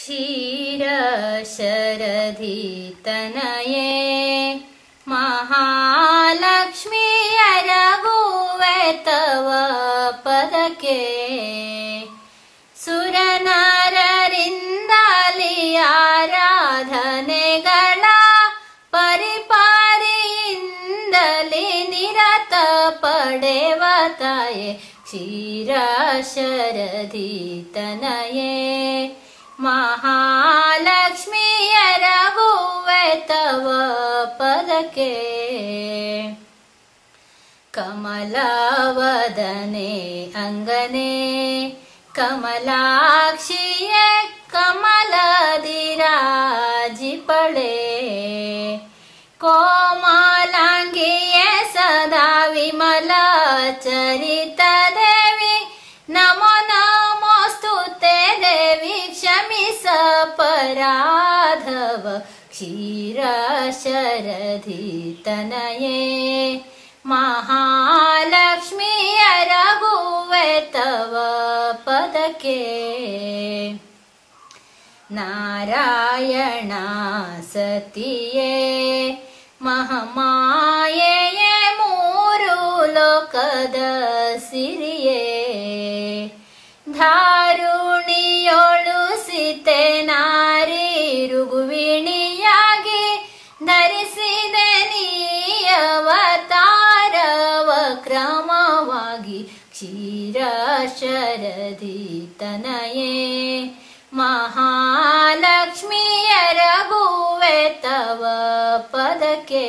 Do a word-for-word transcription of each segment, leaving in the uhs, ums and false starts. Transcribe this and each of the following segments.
क्षीर शरधि तनये महालक्ष्मी रघुवे तव पदके ಸುರನರರಿಂದಲಿ ಆರಾಧನೆಗಳ ಪರಿಪಾರಿಯಿಂದಲಿ ನಿರತ ಪಡೆವ ತಾಯೆ ಕ್ಷೀರ ಶರಧಿ ತನಯೇ ಮಹಾಲಕ್ಷ್ಮಿಯ ರಘುವೆ ತವ ಪದಕೆ ಕಮಲವದನೆ ಅಂಗನೆ ಕಮಲಾಕ್ಷಿಯೇ ಕಮಲದಿರಾಜಿಪಳೆ ಕೋಮಲಾಂಗಿಯೇ ಸದಾ ವಿಮಲ ಚರಿತ ದೇವಿ ನಮೋ ನಮೋಸ್ತುತೆ ದೇವಿ ಕ್ಷಮಿಸ ಪರಾಧವ ಕ್ಷೀರ ಶರಧಿ ತನಯೇ ಮಹಾಲಕ್ಷ್ಮಿಯ ರಘುವೆ ತವ ಪದಕೆ ನಾರಾಯಣ ಸತಿಯೇ ಮಹಾಮಾಯೆಯೇ ಮೂರು ಲೋಕದ ಸಿರಿಯೇ ಧಾರುಣಿಯೊಳು ಸೀತೆ ನಾರಿ ರುಗುವಿಣಿಯಾಗಿ ಧರಿಸಿದೆ ನೀಯವತಾರವ ಕ್ರಮವಾಗಿ ಕ್ಷೀರ ಶರಧಿ ತನಯೇ ಮಹಾಲಕ್ಷ್ಮಿಯ ರಘುವೆ ತವ ಪದಕೆ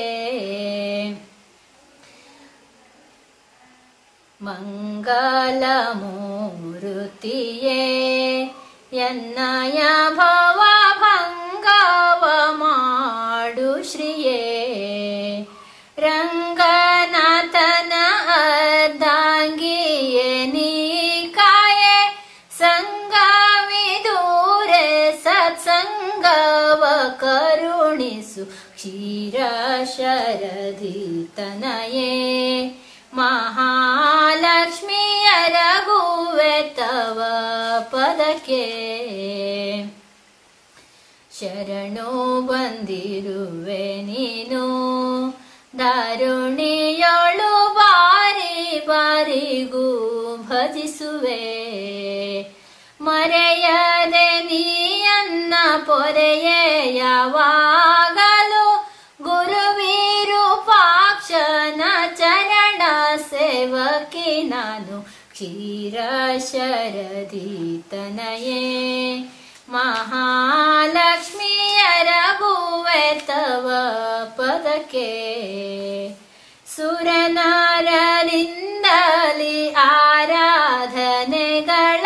ಮಂಗಲ ಮೂರುತಿಯೇ ಎನ್ನಯ ಭವ ಭಂಗವ ಮಾಡು ಶ್ರೀಯೇ ರಂಗನಾಥನ ಅರ್ಧಾಂಗಿಯೇ ನೀ ಕಾಯೆ ಸಂಗವಿದೂರೆ ಸತ್ಸಂಗವ ಕರುಣಿಸು ಕ್ಷೀರ ಶರಧಿ ತನಯೇ ಮಹಾಲಕ್ಷ್ಮಿಯ ರಘುವೆ ತವ ಪದಕೆ ಶರಣು ಬಂದಿರುವೆ ನೀನು ದಾರುಣಿಯೊಳು ಬಾರಿ ಬಾರಿಗೂ ಭಜಿಸುವೆ ಮರೆಯದೆ ನೀಯನ್ನ ಪೊರೆಯೇ ಯಾವಾಗಲೂ ಗುರುವಿರೂಪಾಕ್ಷನ ಚರಣ ಸೇವಕಿ ನಾನು ಕ್ಷೀರ ಶರಧಿ ತನಯೇ ಮಹಾಲಕ್ಷ್ಮಿಯ ರಘುವೆ ತವ ಪದಕೆ ಸುರನರರಿಂದಲಿ ಆರಾಧನೆಗಳ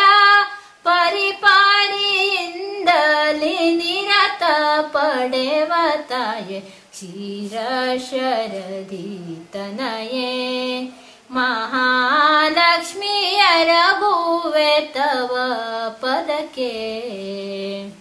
ಪರಿಪಾರಿಯಿಂದಲಿ ನಿರತ ಪಡೆವ ತಾಯೆ ಕ್ಷೀರ ಶರಧಿ ತನಯೇ ಮಹಾಲಕ್ಷ್ಮಿಯ ರಘುವೆ ತವ ಪದಕೆ